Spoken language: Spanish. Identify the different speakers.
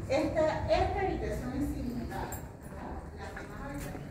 Speaker 1: Esta habitación es similar, ¿verdad? Las demás habitaciones